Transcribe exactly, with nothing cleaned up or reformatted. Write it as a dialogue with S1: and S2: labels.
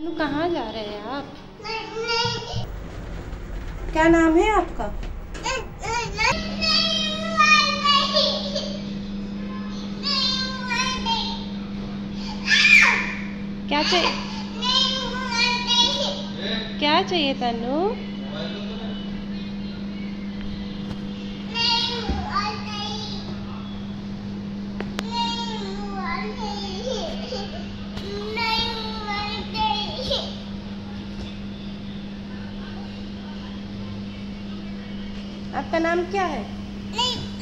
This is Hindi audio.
S1: कहाँ जा रहे हैं आप?
S2: क्या नाम है आपका?
S1: क्या चाहिए? क्या चाहिए तन्नू? आपका नाम क्या है?